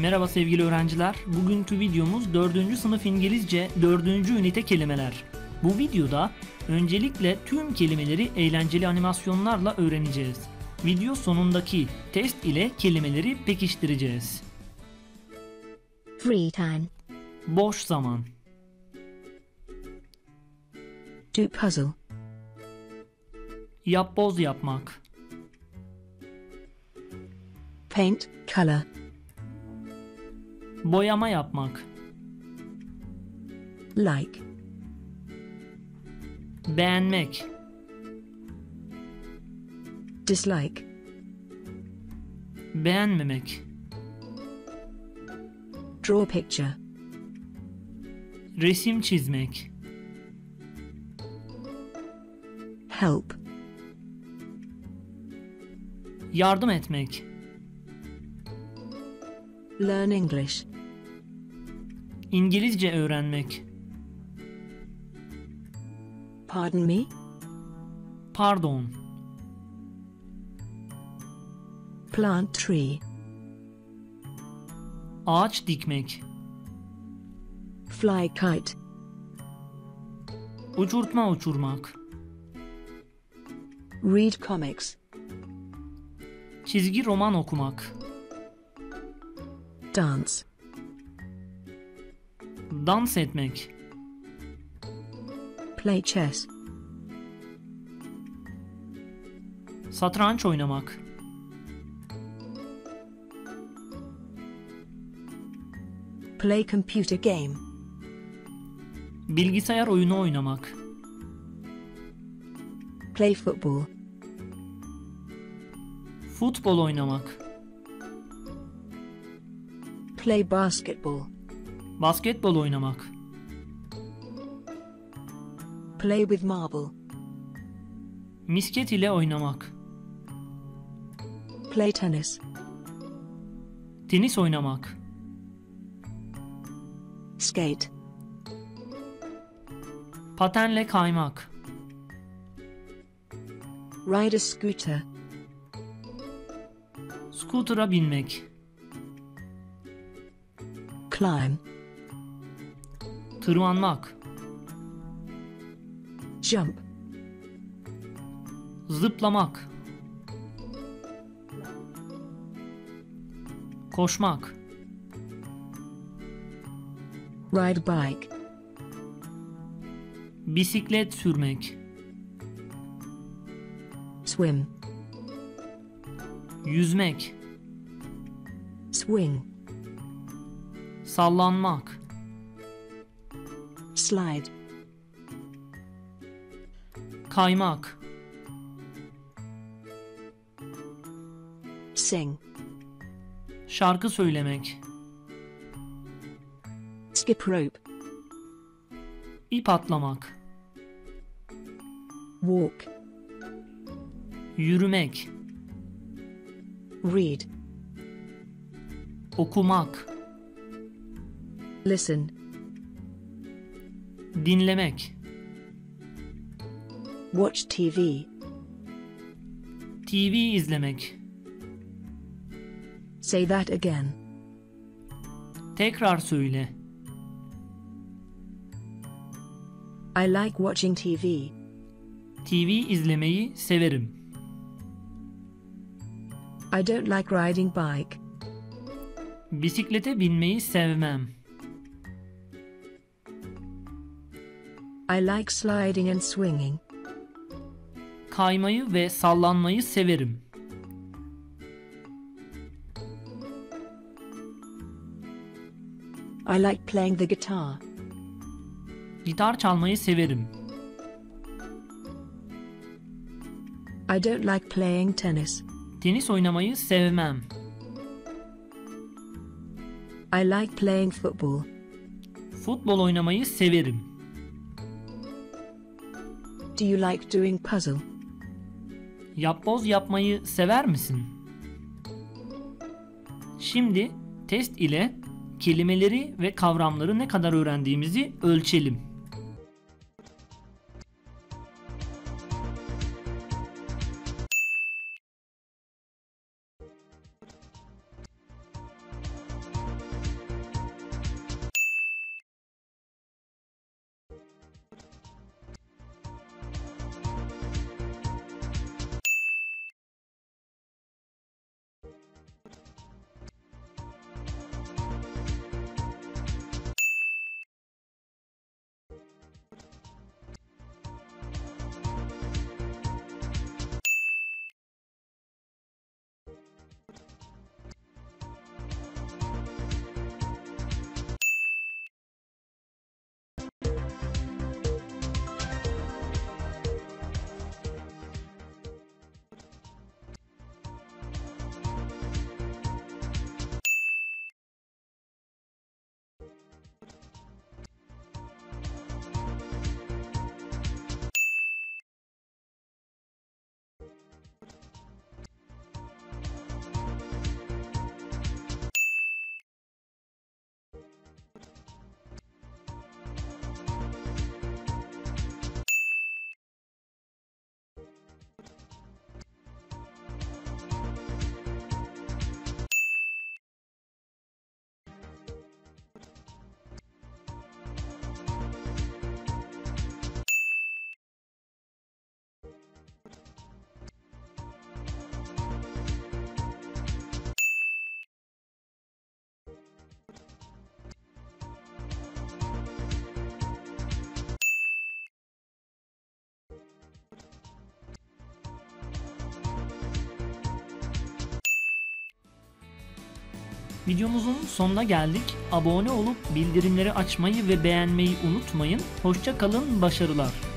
Merhaba sevgili öğrenciler. Bugünkü videomuz 4. sınıf İngilizce 4. ünite kelimeler. Bu videoda öncelikle tüm kelimeleri eğlenceli animasyonlarla öğreneceğiz. Video sonundaki test ile kelimeleri pekiştireceğiz. Free time. Boş zaman. Do puzzle. Yapboz yapmak. Paint, color. Boyama yapmak. Like. Beğenmek. Dislike. Beğenmemek. Draw a picture. Resim çizmek. Help. Yardım etmek. Learn English. İngilizce öğrenmek. Pardon me? Pardon. Plant tree. Ağaç dikmek. Fly kite. Uçurtma uçurmak. Read comics. Çizgi roman okumak. Dance. Dans etmek. Play chess. Satranç oynamak. Play computer game. Bilgisayar oyunu oynamak. Play football. Futbol oynamak. Play basketball. Basketbol oynamak. Play with marble. Misket ile oynamak. Play tennis. Tenis oynamak. Skate. Patenle kaymak. Ride a scooter. Scooter'a binmek. Climb. Tırmanmak. Jump. Zıplamak. Koşmak. Ride bike. Bisiklet sürmek. Swim. Yüzmek. Swing. Sallanmak. Slide. Kaymak. Sing. Şarkı söylemek. Skip rope. İp atlamak. Walk. Yürümek. Read. Okumak. Listen. Dinlemek. Watch TV. TV izlemek. Say that again. Tekrar söyle. I like watching TV. TV izlemeyi severim. I don't like riding bike. Bisiklete binmeyi sevmem. I like sliding and swinging. Kaymayı ve sallanmayı severim. I like playing the guitar. Gitar çalmayı severim. I don't like playing tennis. Tenis oynamayı sevmem. I like playing football. Futbol oynamayı severim. Do you like doing puzzle? Yapboz yapmayı sever misin? Şimdi test ile kelimeleri ve kavramları ne kadar öğrendiğimizi ölçelim. Videomuzun sonuna geldik. Abone olup bildirimleri açmayı ve beğenmeyi unutmayın. Hoşça kalın, başarılar.